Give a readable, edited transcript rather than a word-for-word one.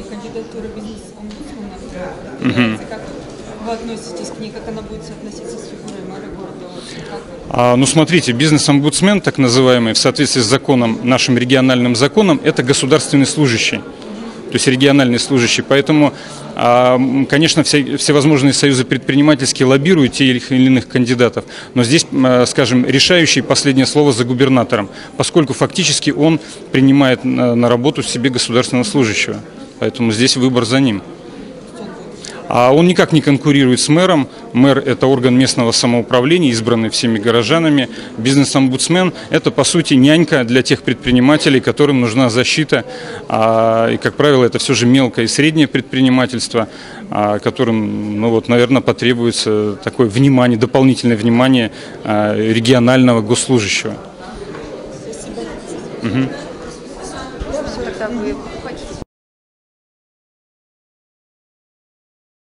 кандидатура бизнес-омбудсмена. Как вы относитесь к ней, как она будет соотноситься с фигурой мэра города? Ну, смотрите, бизнес-омбудсмен, так называемый, в соответствии с законом, нашим региональным законом, это государственный служащий, то есть региональный служащий. Поэтому, конечно, всевозможные союзы предпринимательские лоббируют тех или иных кандидатов, но здесь, скажем, решающее последнее слово за губернатором, поскольку фактически он принимает на работу себе государственного служащего. Поэтому здесь выбор за ним. А он никак не конкурирует с мэром. Мэр – это орган местного самоуправления, избранный всеми горожанами. Бизнес-омбудсмен – это, по сути, нянька для тех предпринимателей, которым нужна защита. И, как правило, это все же мелкое и среднее предпринимательство, которым, ну, вот, наверное, потребуется такое внимание, дополнительное внимание регионального госслужащего. Спасибо.